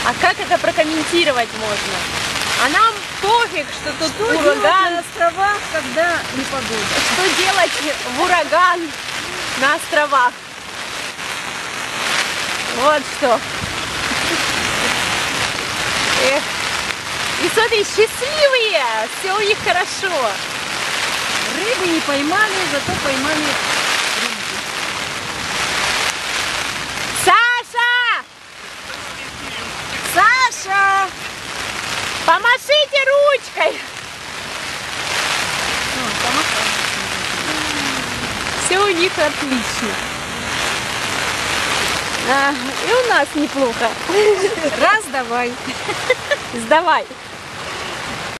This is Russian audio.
А как это прокомментировать можно? А нам пофиг, что тут Что ураган. делать на островах, когда непогода? Что делать в ураган на островах? Вот что. Эх. И смотри, счастливые, все у них хорошо. Рыбы не поймали, зато поймали рыбки. Саша! Саша! Помашите ручкой. Все у них отлично. И у нас неплохо. Раз, давай. Сдавай.